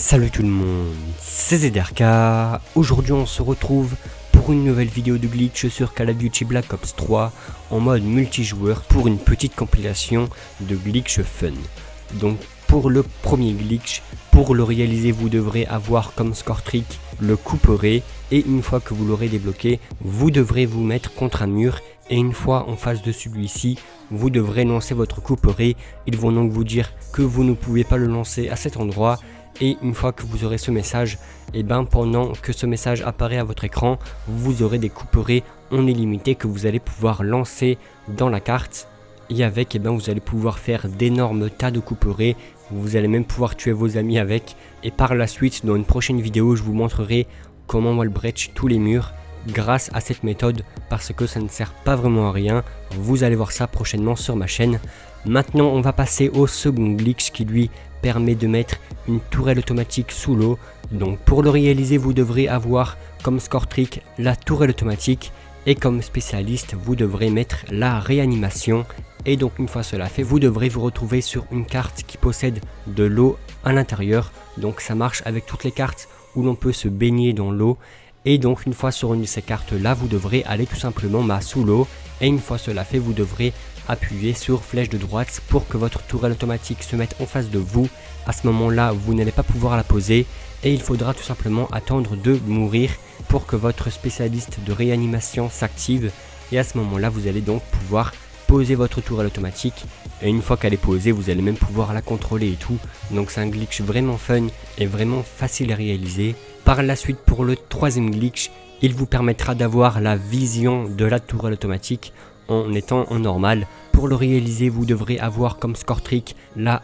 Salut tout le monde, c'est ZRK. Aujourd'hui on se retrouve pour une nouvelle vidéo de glitch sur Call of Duty Black Ops 3 en mode multijoueur pour une petite compilation de glitch fun. Donc pour le premier glitch, pour le réaliser vous devrez avoir comme score trick le couperet et une fois que vous l'aurez débloqué, vous devrez vous mettre contre un mur et une fois en face de celui-ci, vous devrez lancer votre couperet. Ils vont donc vous dire que vous ne pouvez pas le lancer à cet endroit. Et une fois que vous aurez ce message, et pendant que ce message apparaît à votre écran, vous aurez des couperets en illimité que vous allez pouvoir lancer dans la carte. Et avec, vous allez pouvoir faire d'énormes tas de couperets. Vous allez même pouvoir tuer vos amis avec. Et par la suite, dans une prochaine vidéo, je vous montrerai comment wallbreach tous les murs grâce à cette méthode, parce que ça ne sert pas vraiment à rien. Vous allez voir ça prochainement sur ma chaîne. Maintenant, on va passer au second glitch qui lui permet de mettre une tourelle automatique sous l'eau. Donc pour le réaliser, vous devrez avoir comme score trick la tourelle automatique et comme spécialiste, vous devrez mettre la réanimation. Et donc une fois cela fait, vous devrez vous retrouver sur une carte qui possède de l'eau à l'intérieur. Donc ça marche avec toutes les cartes où l'on peut se baigner dans l'eau. Et donc une fois sur une de ces cartes là, vous devrez aller tout simplement sous l'eau. Et une fois cela fait, vous devrez appuyer sur flèche de droite pour que votre tourelle automatique se mette en face de vous. À ce moment là, vous n'allez pas pouvoir la poser et il faudra tout simplement attendre de mourir pour que votre spécialiste de réanimation s'active. Et à ce moment là, vous allez donc pouvoir poser votre tourelle automatique et une fois qu'elle est posée, vous allez même pouvoir la contrôler et tout. Donc c'est un glitch vraiment fun et vraiment facile à réaliser. Par la suite, pour le troisième glitch, il vous permettra d'avoir la vision de la tourelle automatique en étant en normal. Pour le réaliser, vous devrez avoir comme score trick la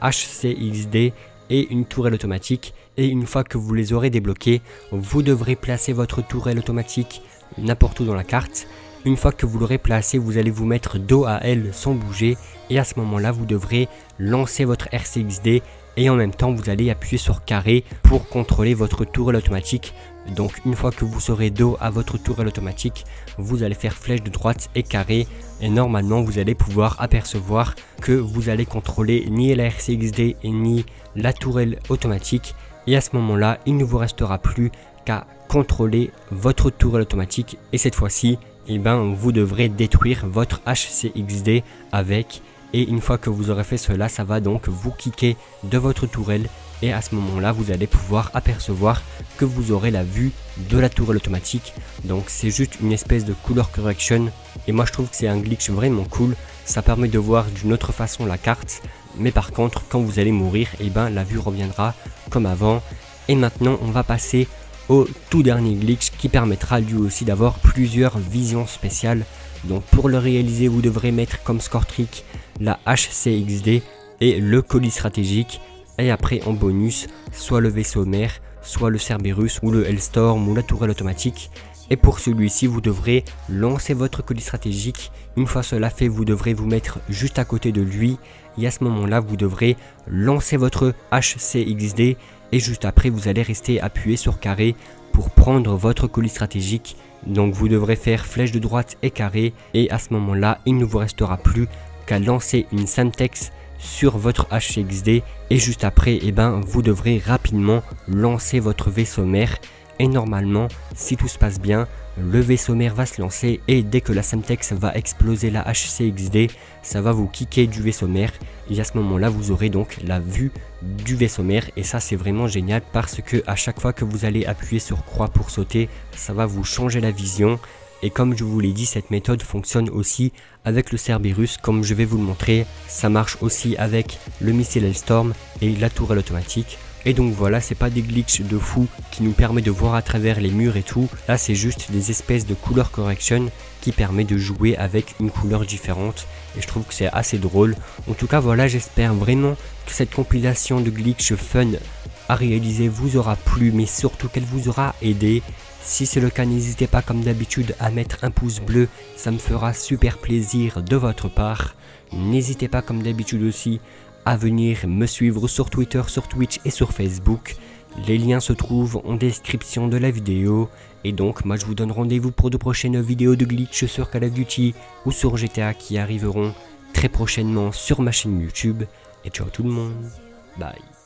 HCXD et une tourelle automatique. Et une fois que vous les aurez débloqués, vous devrez placer votre tourelle automatique n'importe où dans la carte. Une fois que vous l'aurez placée, vous allez vous mettre dos à elle sans bouger. Et à ce moment-là, vous devrez lancer votre RCXD. Et en même temps, vous allez appuyer sur carré pour contrôler votre tourelle automatique. Donc une fois que vous serez dos à votre tourelle automatique, vous allez faire flèche de droite et carré. Et normalement, vous allez pouvoir apercevoir que vous allez contrôler ni la RCXD ni la tourelle automatique. Et à ce moment-là, il ne vous restera plus qu'à contrôler votre tourelle automatique. Et cette fois-ci, vous devrez détruire votre HCXD avec. Et une fois que vous aurez fait cela, ça va donc vous kicker de votre tourelle. Et à ce moment-là, vous allez pouvoir apercevoir que vous aurez la vue de la tourelle automatique. Donc c'est juste une espèce de color correction. Et moi je trouve que c'est un glitch vraiment cool. Ça permet de voir d'une autre façon la carte. Mais par contre, quand vous allez mourir, la vue reviendra comme avant. Et maintenant, on va passer au tout dernier glitch qui permettra lui aussi d'avoir plusieurs visions spéciales. Donc pour le réaliser, vous devrez mettre comme score trick la HCXD et le colis stratégique. Et après en bonus, soit le vaisseau mère, soit le Cerberus ou le Hellstorm ou la tourelle automatique. Et pour celui-ci, vous devrez lancer votre colis stratégique. Une fois cela fait, vous devrez vous mettre juste à côté de lui. Et à ce moment-là, vous devrez lancer votre HCXD. Et juste après, vous allez rester appuyé sur carré pour prendre votre colis stratégique. Donc vous devrez faire flèche de droite et carré. Et à ce moment-là, il ne vous restera plus qu'à lancer une Semtex sur votre HCXD. Et juste après, vous devrez rapidement lancer votre vaisseau mère. Et normalement, si tout se passe bien, le vaisseau mère va se lancer. Et dès que la Semtex va exploser la HCXD, ça va vous kicker du vaisseau mère. Et à ce moment-là, vous aurez donc la vue du vaisseau mère. Et ça, c'est vraiment génial parce que à chaque fois que vous allez appuyer sur croix pour sauter, ça va vous changer la vision. Et comme je vous l'ai dit, cette méthode fonctionne aussi avec le Cerberus, comme je vais vous le montrer. Ça marche aussi avec le missile Hellstorm et la tourelle automatique. Et donc voilà, c'est pas des glitches de fou qui nous permet de voir à travers les murs et tout. Là, c'est juste des espèces de color correction qui permet de jouer avec une couleur différente. Et je trouve que c'est assez drôle. En tout cas, voilà, j'espère vraiment que cette compilation de glitch fun à réaliser vous aura plu, mais surtout qu'elle vous aura aidé. Si c'est le cas, n'hésitez pas comme d'habitude à mettre un pouce bleu, ça me fera super plaisir de votre part. N'hésitez pas comme d'habitude aussi à venir me suivre sur Twitter, sur Twitch et sur Facebook. Les liens se trouvent en description de la vidéo. Et donc moi je vous donne rendez-vous pour de prochaines vidéos de glitch sur Call of Duty ou sur GTA qui arriveront très prochainement sur ma chaîne YouTube. Et ciao tout le monde, bye.